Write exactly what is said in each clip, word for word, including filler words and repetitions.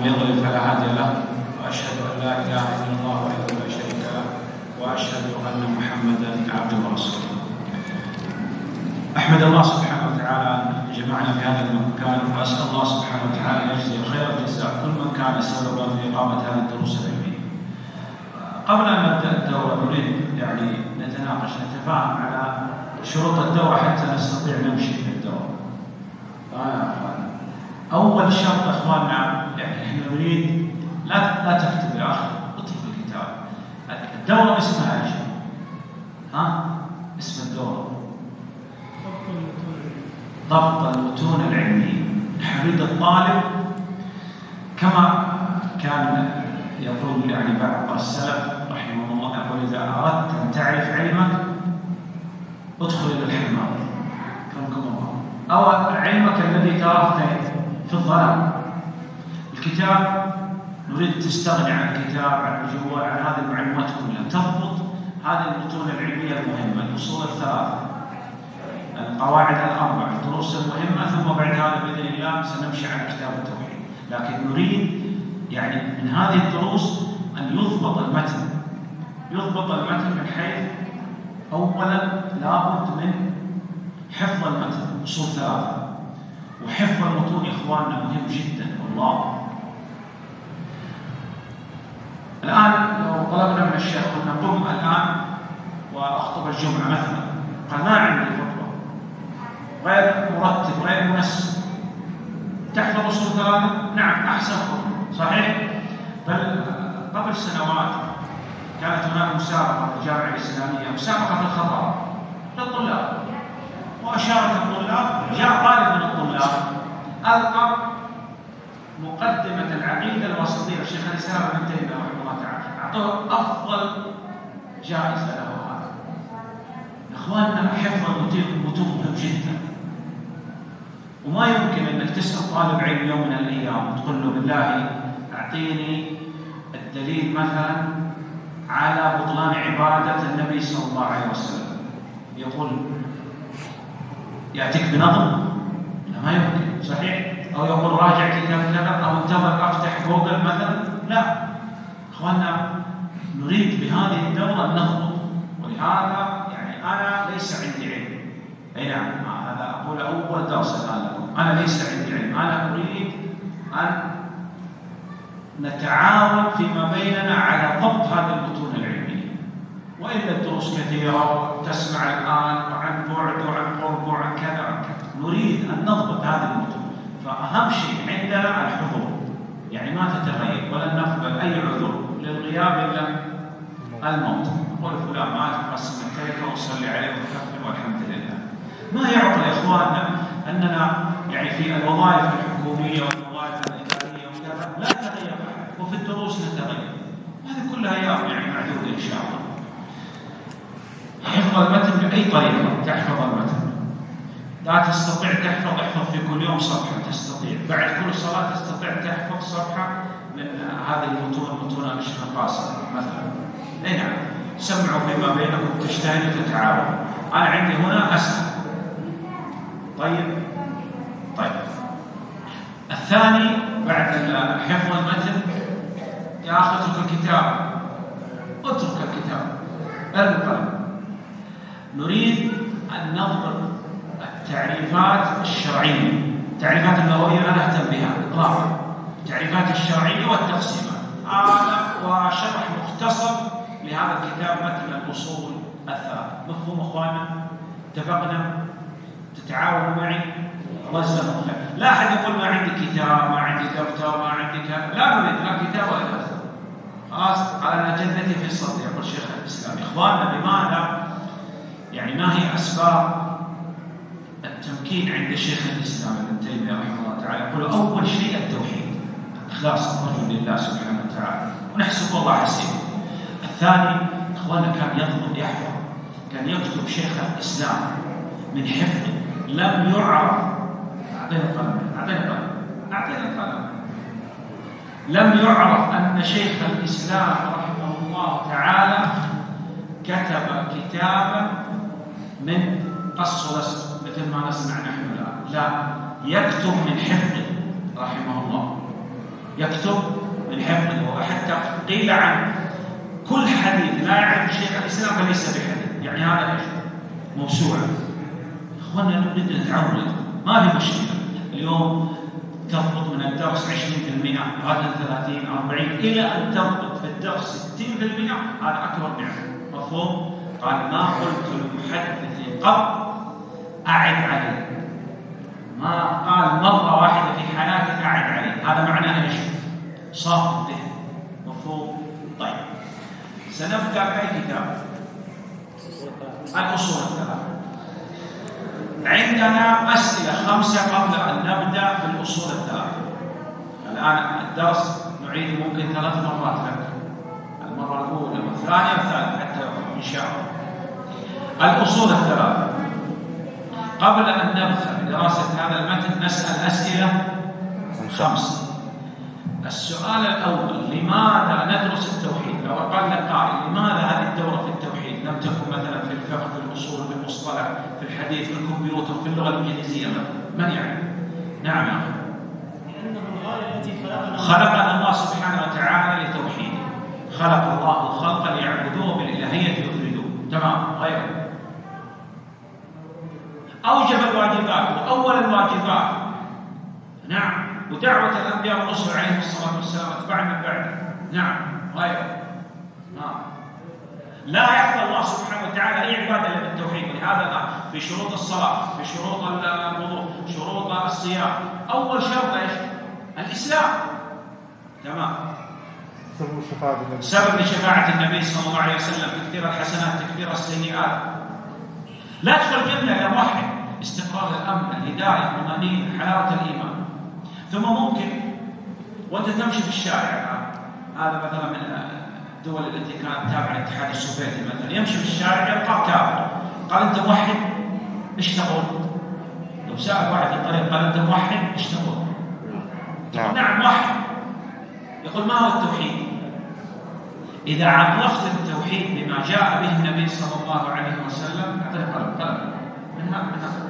ومن يضلل فلا هادي له، وأشهد أن لا إله إلا الله وحده لا شريك له، وأشهد أن محمدا عبده ورسوله. أحمد الله سبحانه وتعالى أن جمعنا في هذا المكان، وأسأل الله سبحانه وتعالى أن يجزي خير الجزاء كل من كان سببا في إقامة هذه الدروس العلمية. قبل أن نبدأ الدورة نريد يعني نتناقش نتفاهم على شروط الدورة حتى نستطيع نمشي في الدورة. أول شرط أخواننا، يعني إحنا نريد لا لا تكتب يا أخي، اكتب الكتاب. الدورة اسمها إيش؟ ها؟ اسم الدورة ضبط المتون العلمية. نريد الطالب كما كان يقول يعني بعض السلف رحمه الله، يقول إذا أردت أن تعرف علمك ادخل إلى الحمام كرمكم الله، أو علمك الذي تراه في الظلام. الكتاب نريد تستغني عن الكتاب، عن الجوال، عن هذه المعلومات كلها، تضبط هذه المتون العلمية المهمة، الأصول الثلاثة، القواعد الأربع، الدروس المهمة، ثم بعد هذا بإذن الله سنمشي على كتاب التوحيد. لكن نريد يعني من هذه الدروس أن يضبط المتن، يضبط المتن من حيث أولا لابد من حفظ المتن، أصول ثلاثة، وحفظ المتون يا إخواننا مهم جدا والله. الآن لو طلبنا من الشيخ أن نقوم الآن وأخطب الجمعة مثلا، قال ما عندي خطبة، غير مرتب غير منسق، تحفظ أصول ثلاثة؟ نعم أحسن خطبة صحيح. بل قبل سنوات كانت هناك مسابقة في الجامعة الإسلامية، مسابقة في الخطأ للطلاب، وأشارك الطلاب، جاء طالب من الطلاب ألقى مقدمة العقيدة الوسطية لشيخ الإسلام ابن تيمية رحمه الله تعالى، أعطوه أفضل جائزة له هذا. إخواننا حفظ المتون مهم جدا، وما يمكن أنك تسأل طالب علم يوم من الأيام وتقول له بالله أعطيني الدليل مثلا على بطلان عبادة النبي صلى الله عليه وسلم، يقول يأتيك بنظم؟ لا ما يمكن صحيح. أو يقول راجع كتاب كذا، أو انتظر أفتح جوجل مثلا، لا. إخواننا نريد بهذه الدورة أن نضبط، ولهذا يعني أنا ليس عندي علم، أي نعم هذا أقول أول درس الآن لكم، أنا ليس عندي علم، أنا أريد أن نتعاون فيما بيننا على ضبط هذه المتون العلمية. وإلا الدروس كثيرة وتسمع الآن وعن بعد وعن قرب وعن كذا وعن كذا، نريد أن نضبط هذه المتون. فأهم شيء عندنا الحضور، يعني ما تتغير ولا نقبل أي عذر للغياب إلا الموت. نقول فلان مات وقسم التركة وصلي عليه وكفر والحمد لله. ما يعقل يا إخواننا أننا يعني في الوظائف الحكومية والوظائف الإدارية وكذا لا نتغير، وفي الدروس نتغير. هذه كلها يعني معدودة إن شاء الله. حفظ المتن بأي طريقة تحفظ المتن. لا تستطيع تحفظ، احفظ في كل يوم صفحة، تستطيع بعد كل صلاة تستطيع تحفظ صفحة من هذه المتون، متون الشيخ القاسم مثلا. أي نعم، سمعوا فيما بينكم، تجتهدوا وتتعاونوا. أنا عندي هنا أسأل. طيب طيب الثاني بعد حفظ المتن، يا أخي اترك الكتاب، اترك الكتاب، القلم. نريد أن نضبط التعريفات الشرعية، التعريفات اللغوية لا نهتم بها إطلاقا، التعريفات الشرعية والتقسيمات. هذا وشرح مختصر لهذا الكتاب متن الأصول الثلاثة. مفهوم إخواننا؟ اتفقنا؟ تتعاونوا معي؟ الله يسلمك خير. لا أحد يقول ما عندي كتاب، ما عندي دفتر، ما عندي كذا. لا نريد لا كتاب ولا دفتر. خلاص على جنتي في صدري، يقول شيخ الإسلام. إخواننا لماذا؟ يعني ما هي أسباب التمكين عند الشيخ الإسلام ابن تيمية رحمه الله تعالى؟ يقول أول شيء التوحيد، إخلاص الرجل لله سبحانه وتعالى، ونحسب الله حسيبه. الثاني إخواننا كان يضبط يحفظ، كان يكتب شيخ الإسلام من حفظه لم يعرف. أعطينا القلم، أعطينا القلم، أعطينا القلم. لم يعرف أن شيخ الإسلام رحمه الله تعالى كتب كتابا من قص ولصق مثل ما نسمع نحن الآن، لا، يكتب من حفظه رحمه الله. يكتب من حفظه. وحتى قيل عن كل حديث لا يعرف شيخ الإسلام فليس بحديث، يعني هذا ايش؟ موسوعة. إخواننا نريد نتعود، ما في مشكلة اليوم تضبط من الدرس عشرين بالمئة، غدا ثلاثين أربعين، إلى أن تضبط في الدرس ستين بالمئة، هذا أكبر نعمة. مفهوم؟ قال ما قلت لمحدث قط أعد عليه، ما قال مرة واحدة في حياتك أعد عليه، هذا معناه ايش؟ صاف الذهن. مفهوم؟ طيب سنبدأ بأي كتاب؟ الأصول الثلاثة. عندنا أسئلة خمسة قبل أن نبدأ في الأصول الثلاثة. الآن الدرس نعيد ممكن ثلاث مرات لك، المرة الأولى والثانية والثالثة حتى إن شاء الله. الأصول الثلاثة. قبل أن نبدأ بدراسة هذا المتن نسأل أسئلة خمسة. السؤال الأول: لماذا ندرس التوحيد؟ لو قال لك قائل لماذا هذه الدورة في التوحيد لم تكن مثلا في الفقه، في الأصول، في المصطلح، في الحديث، في الكمبيوتر، في اللغة الإنجليزية مثلا؟ من يعلم؟ نعم يا أخي. لأنه الغاية التي خلقنا خلقنا الله سبحانه وتعالى لتوحيده. خلق الله الخلق ليعبدوه بالإلهية يفردوه. تمام. غيره أوجب الواجبات وأول الواجبات. نعم. ودعوة الأنبياء والرسل عليهم الصلاة والسلام أتبعنا بعد. نعم. غيره نعم. لا يقبل الله سبحانه وتعالى أي عبادة إلا بالتوحيد. ولهذا في شروط الصلاة، في شروط الوضوء، شروط الصيام، أول شرط إيش؟ الإسلام. تمام. سبب لشفاعة النبي صلى الله عليه وسلم، تكثير الحسنات، تكثير السيئات. لا تدخل الجنة إلا موحد. استقرار الأمن، الهداية، الطمأنينة، حلاوة الإيمان. ثم ممكن وأنت تمشي في الشارع، هذا مثلا من الدول التي كانت تابعة للاتحاد السوفيتي مثلا، يمشي في الشارع يلقى كافر، قال أنت موحد؟ إيش تقول؟ لو سأل واحد في الطريق قال أنت موحد؟ إيش تقول؟ نعم. نعم موحد. يقول ما هو التوحيد؟ إذا عرفت التوحيد بما جاء به النبي صلى الله عليه وسلم، أعطيه قلم قلم من هذا من هذا.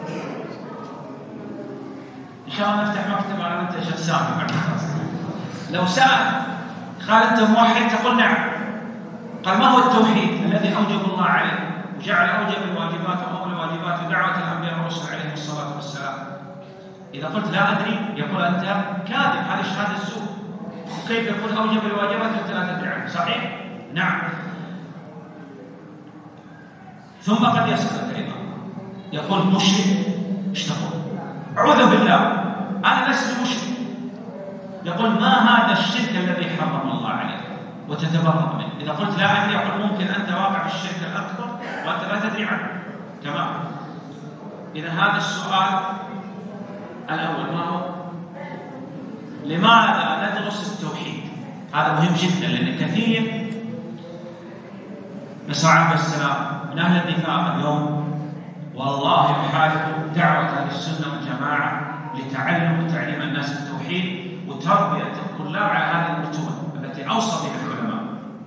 إن شاء الله نفتح مكتب على أنت شيخ سامي بعد الدرس. لو سأل قال أنت موحد؟ تقول نعم. قال ما هو التوحيد الذي أوجب الله عليه وجعل أوجب الواجبات وأول الواجبات ودعوة الأنبياء والرسل عليهم الصلاة والسلام؟ إذا قلت لا أدري يقول أنت كاذب، هذا شهادة الزور. وكيف يقول أوجب الواجبات وأنت لا تدري عنه؟ صحيح؟ نعم. ثم قد يسألك أيضا يقول مشرك، إيش تقول؟ أعوذ بالله أنا لست مشرك. يقول ما هذا الشرك الذي حرم الله عليه وتتبرأ منه؟ إذا قلت لا أدري يقول ممكن أنت واقع في الشرك الأكبر وأنت لا تدري عنه. تمام. إذا هذا السؤال الأول ما هو؟ لماذا ندرس التوحيد؟ هذا مهم جدا، لأن كثير نسأل عليه السلام من أهل النفاق اليوم والله يحارب دعوة أهل السنة والجماعة لتعلم وتعليم الناس التوحيد وتربية الطلاب على هذه المتون التي أوصى بها العلماء.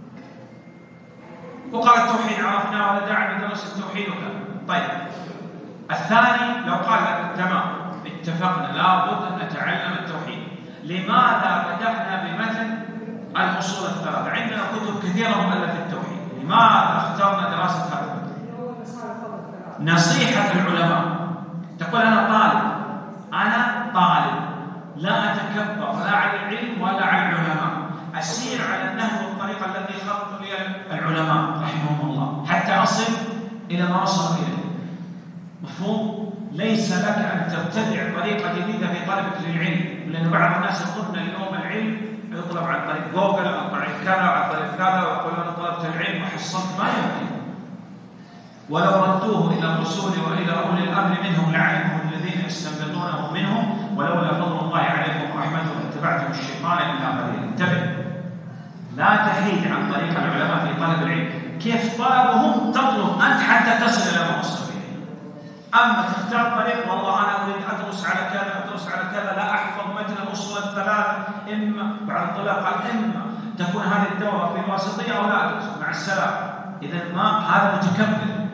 وقال التوحيد عرفناه ولا داعي لدرس التوحيد وكذا. طيب الثاني لو قال تمام اتفقنا لابد أن نتعلم التوحيد، لماذا بدأنا بمتن الأصول الثلاثة؟ عندنا كتب كثيرة مؤلفة في التوحيد، لماذا اخترنا دراسة هذا المتن؟ نصيحة العلماء. تقول أنا طالب، أنا طالب لا أتكبر لا على العلم ولا على العلماء، أسير على النهج والطريقة التي خطوا بها العلماء رحمهم الله حتى أصل إلى ما وصل إليه. مفهوم؟ ليس لك أن تبتدع طريقة جديدة في طلبك للعلم، لأن بعض الناس يقولون اليوم العلم يطلب عن طريق جوجل أو عن طريق كذا أو عن طريق كذا، ويقولون أنا طلبت العلم وحصلت. ما يمكن. ولو ردوه إلى الرسول وإلى أولي الأمر منهم لعلمه الذين يستنبطونه منهم ولولا فضل الله عليكم ورحمته لاتبعتم الشيطان إلا قليلا. انتبه، لا تحيد عن طريق العلماء في طلب العلم. كيف طلبهم تطلب أنت حتى تصل إلى ما وصل إليه. أما تختار طريق والله أنا أريد أدرس على كذا أدرس على كذا لا أحفظ متن الأصول الثلاثة، إما بعض الطلاب قال إما تكون هذه الدورة في الواسطية أو لا أدرس مع السلام. إذا ما هذا متكبر.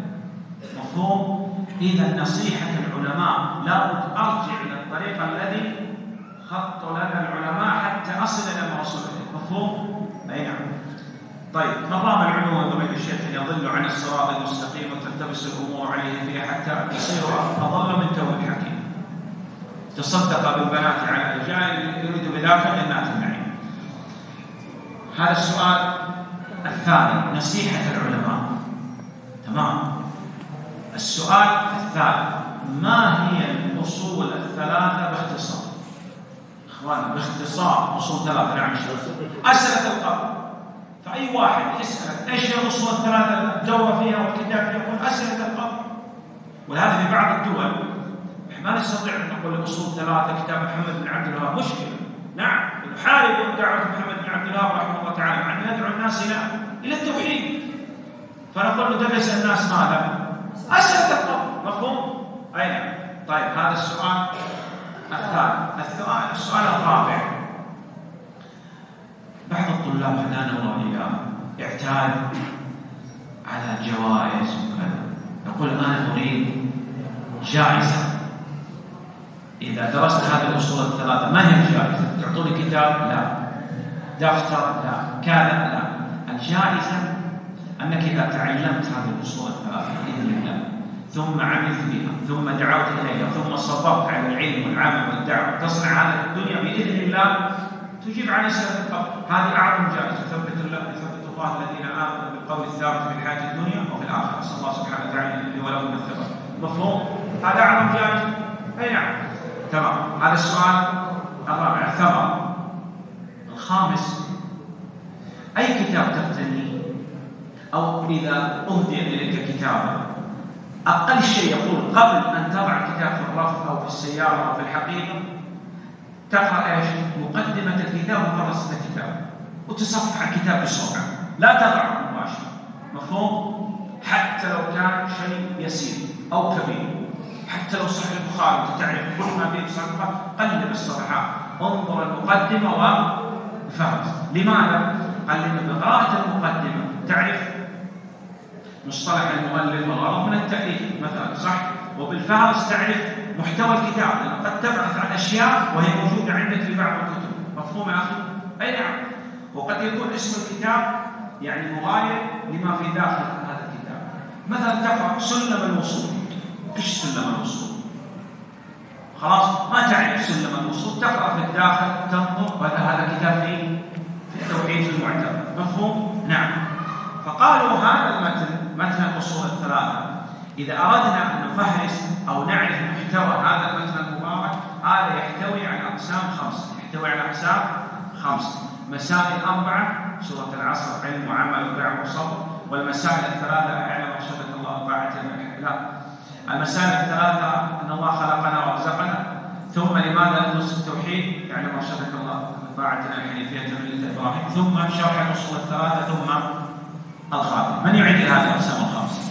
مفهوم؟ إذا نصيحة العلماء لا أرجع إلى الطريق الذي خط لنا العلماء حتى أصل إلى ما وصل إليه. مفهوم؟ أي نعم. طيب، من رام العلو ضمن الشيخ يضل عن الصراط المستقيم وتلتبس الأمور عليه فيها حتى يصير أضل من تو الحكيم. تصدق بالبنات على الرجال يريد بذلك جنات النعيم. هذا السؤال الثاني، نصيحة العلماء. تمام. السؤال الثالث، ما هي الأصول الثلاثة باختصار؟ إخوان باختصار أصول ثلاثة. نعم. أسئلة القبر، فأي واحد يسأل إيش هي الأصول الثلاثة الدورة فيها والكتاب فيها، يقول أسئلة القبر. وهذا في بعض الدول ما نستطيع أن نقول الأصول ثلاثة كتاب محمد بن عبد الوهاب، مشكلة. نعم، نحارب دعوة محمد بن عبد الوهاب رحمه الله تعالى عن ندعو الناس إلى إلى التوحيد، فنقول له درس الناس ماذا؟ أسئلة القبر. مفهوم؟ أي نعم. طيب، هذا السؤال الثالث. السؤال السؤال الرابع، بعض الطلاب هدانا الله إياه اعتاد على الجوائز وكذا، يقول أنا أريد جائزة إذا درست هذه الأصول الثلاثة. ما هي الجائزة؟ تعطوني كتاب؟ لا. دفتر؟ لا. كذا؟ لا. الجائزة أنك إذا تعلمت هذه الأصول الثلاثة بإذن الله، ثم عملت بها، ثم دعوت إليها، ثم صبرت على العلم والعمل والدعوة، تصنع هذه الدنيا بإذن الله، تجيب عن أسئلة القبر. هذه أعظم جائزة. ثبت الله يثبت الله الذين آمنوا بالقول الثابت في الحياة الدنيا وفي الآخرة. نسأل الله سبحانه وتعالى لي ولكم الثبات. مفهوم؟ هذا أعظم جائزة. أي نعم. تمام. هذا السؤال الرابع. الثمرة. الخامس، أي كتاب تقتني أو إذا أهدي إليك كتابا، أقل شيء يقول قبل أن تضع الكتاب في الرف أو في السيارة أو في الحقيبة تقرأ إيش؟ مقدمة الكتاب وفرصة الكتاب، وتصفح الكتاب بسرعة، لا تضعه مباشرة. مفهوم؟ حتى لو كان شيء يسير أو كبير، حتى لو صحيح البخاري تعرف كل ما فيه صحيح البخاري، قلب الصفحات، انظر المقدمة وفرص. لماذا؟ قال لأن بقراءة المقدمة تعرف مصطلح المؤلف والغرض من التأليف مثلا، صح؟ وبالفهرس تعرف محتوى الكتاب، لأنه قد تبحث عن أشياء وهي موجودة عندك في بعض الكتب. مفهوم يا أخي؟ أي نعم. وقد يكون اسم الكتاب يعني مغاير لما في داخل هذا الكتاب. مثلا تقرأ سلم الوصول، إيش سلم الوصول؟ خلاص ما تعرف سلم الوصول، تقرأ في الداخل تنظر وهذا هذا كتاب في في التوحيد في المعتبر. مفهوم؟ نعم. فقالوا هذا المتن، متن الأصول الثلاثة، إذا أردنا أن نفهرس أو نعرف محتوى هذا المتن المبارك، هذا يحتوي على أقسام خمسة. يحتوي على أقسام خمسة: مسائل أربعة، سورة العصر، علم وعمل وبيع وصبر. والمسائل الثلاثة أعلم أرشدك الله طاعتنا. لا، المسائل الثلاثة أن الله خلقنا ورزقنا، ثم لماذا ندرس التوحيد، يعني أرشدك الله طاعتنا الحنيفية ملة إبراهيم، ثم شرح الأصول الثلاثة، ثم الخاتم. من يعيد هذه الأقسام الخمسة؟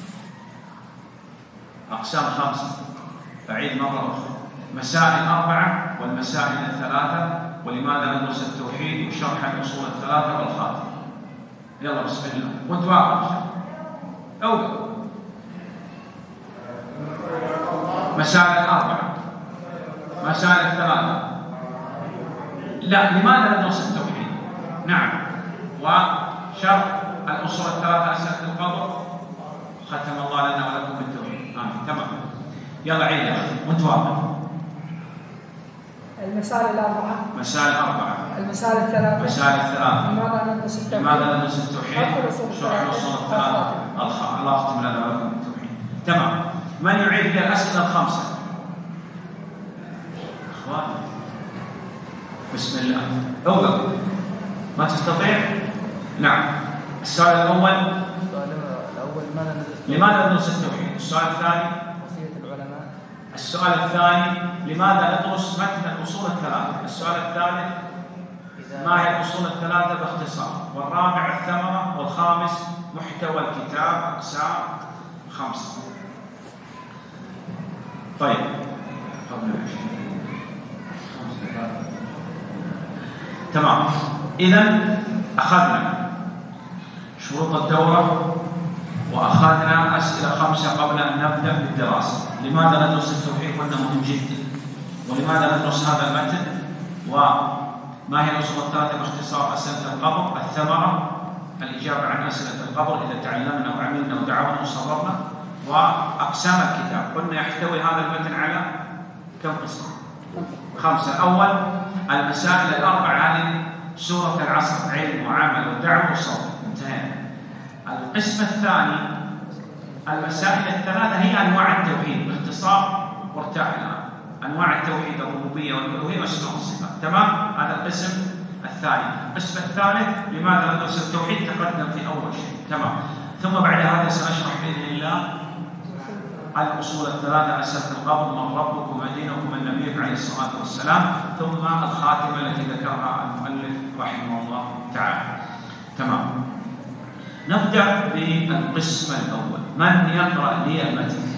أقسام خمسة، أعيد مرة أخرى: مسائل أربعة، والمسائل الثلاثة، ولماذا ندرس التوحيد، وشرح الأصول الثلاثة، والخاتم. يلا بسم الله، وانت واقف. أول مسائل أربعة، مسائل الثلاثة. لا، لماذا ندرس التوحيد؟ نعم. وشرح الأصول الثلاثة، أسئلة القبر. ختم الله لنا ولكم بالتوحيد. آمين. تمام. يلا عيد يا أخي وانت واقف. المسائل الأربعة. مسائل أربعة. المسائل الثلاثة. مسائل الثلاثة. لماذا ندرس التوحيد؟ لماذا ندرس التوحيد؟ شرح الأصول الثلاثة. الله ختم لنا ولكم بالتوحيد. تمام. من يعيد لي الأسئلة الخمسة؟ إخوان بسم الله. أوقف. ما تستطيع؟ نعم. السؤال الأول: الأول لماذا ندرس التوحيد؟ السؤال الثاني: وصية العلماء. السؤال الثاني: لماذا ندرس متن الأصول الثلاثة؟ السؤال الثالث: ما هي الأصول الثلاثة باختصار؟ والرابع: الثمرة. والخامس: محتوى الكتاب. أقسام خمسة. طيب، تمام. إذن أخذنا شروط الدورة، وأخذنا أسئلة خمسة قبل أن نبدأ بالدراسة. لماذا ندرس التوحيد؟ قلنا مهم جدا. ولماذا ندرس هذا المتن؟ وما هي الأصول الثلاثة باختصار؟ أسئلة القبر، الثمرة، الإجابة عن أسئلة القبر إذا تعلمنا وعملنا ودعونا وصبرنا، وأقسام الكتاب. قلنا يحتوي هذا المتن على كم قسم؟ خمسة. الأول المسائل الأربع، هذه سورة العصر، علم وعمل ودعوة وصبر، انتهينا. القسم الثاني المسائل الثلاثة هي أنواع التوحيد باختصار، وارتاح الآن. أنواع التوحيد، الربوبية والألوهية وأسماء والصفات، تمام؟ هذا القسم الثاني. القسم الثالث لماذا ندرس التوحيد تقدم في أول شيء، تمام. ثم بعد هذا سنشرح بإذن الله الأصول الثلاثة، أسئلة القبر، من ربكم وما دينكم، من نبيك عليه الصلاة والسلام، ثم الخاتمة التي ذكرها المؤلف رحمه الله تعالى، تمام. نبدأ بالقسم الأول. من يقرأ لي المتن؟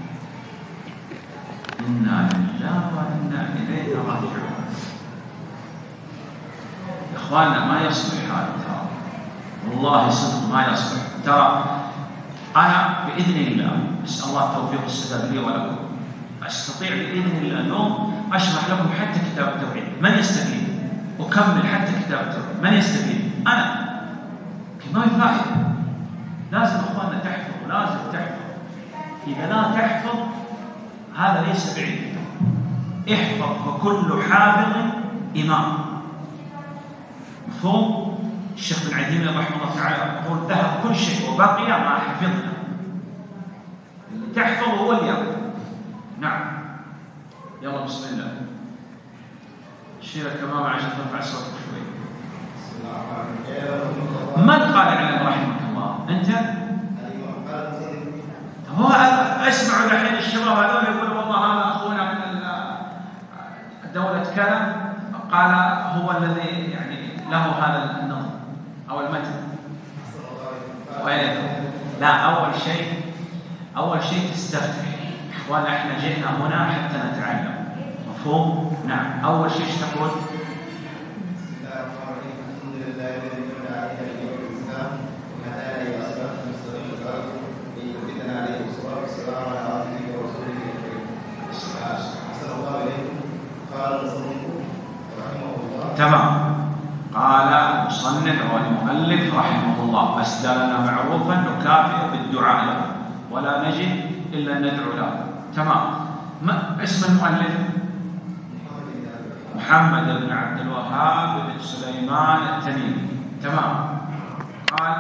إنا لله وإنا إليه راجعون. يا إخواننا ما يصلح هذا، ترى والله صدق ما يصلح. ترى أنا بإذن الله أسأل الله التوفيق والسداد لي ولكم، أستطيع بإذن الله اليوم أشرح لكم حتى كتاب التوحيد، من يستفيد؟ أكمل حتى كتاب التوحيد، من يستفيد؟ أنا. ما في فائدة. لازم أخواننا تحفظ، لازم تحفظ. إذا لا تحفظ هذا ليس بعيد. احفظ فكل حافظ إمام. مفهوم؟ الشيخ بن عثيمين رحمه الله تعالى يقول ذهب كل شيء وبقي ما حفظنا. اللي تحفظ هو اللي يقرأ. نعم. يلا بسم الله. شيل الكمامة عشان ترفع صوتك شوي. من قال علم رحمك الله؟ أنت؟ هو أسمع الحين الشباب هذول يقول والله هذا أخونا من دولة كذا قال هو الذي يعني له هذا النظم أو المتن. لا، أول شيء أول شيء تستفتح. إخوانا إحنا جئنا هنا حتى نتعلم. مفهوم؟ نعم. أول شيء تقول؟ تمام. قال المصنف أو المؤلف رحمه الله أسدى لنا معروفا نكافئ بالدعاء له ولا نجد إلا ندعو له. تمام. ما اسم المؤلف؟ محمد بن عبد الوهاب بن سليمان التميمي. تمام. قال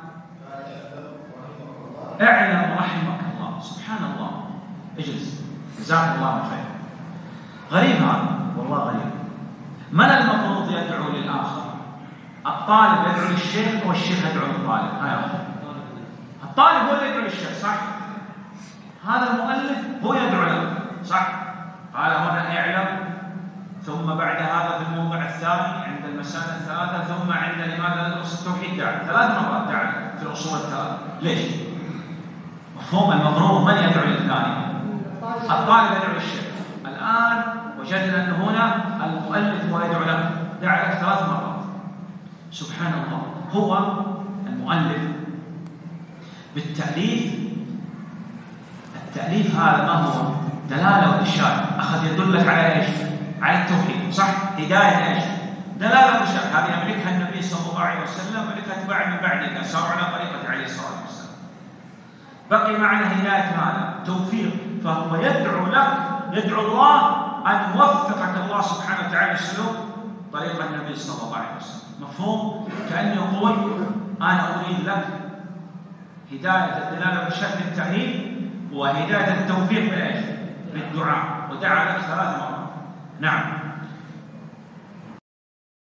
اعلم رحمك الله. سبحان الله. اجلس جزاك الله خير. غريب هذا والله غريب. من المفروض يدعو للآخر؟ الطالب يدعو للشيخ أو الشيخ يدعو للطالب؟ هاي أخر. الطالب هو اللي يدعو للشيخ، صح؟ هذا المؤلف هو يدعو له، صح؟ قال هنا اعلم، ثم بعد هذا في الموضع الثاني عند المسائل الثلاثة، ثم عند لماذا ندرس التوحيد دعا ثلاث مرات دعا في الأصول الثلاثة. ليش؟ مفهوم المفروض من يدعو للثاني؟ الطالب يدعو للشيخ. الآن وجدنا أن هنا المؤلف هو يدعو له، دعا لك ثلاث مرات. سبحان الله. هو المؤلف بالتأليف، التأليف هذا ما هو؟ دلالة وإرشاد. أخذ يدلك على إيش؟ على التوحيد، صح؟ هداية إيش؟ دلالة وإرشاد. هذه أملكها النبي صلى الله عليه وسلم، أملكها أتباع من بعده ساروا على طريقة عليه الصلاة والسلام. بقي معنا هداية ماذا؟ توفيق. فهو يدعو لك، يدعو الله أن يوفقك الله سبحانه وتعالى لسلوك طريق النبي صلى الله عليه وسلم. مفهوم؟ كأنه يقول أنا أريد لك هداية الدلالة والإرشاد بالتأليف وهداية التوفيق بالإيش؟ بالدعاء. ودعا لك ثلاث مرات. نعم.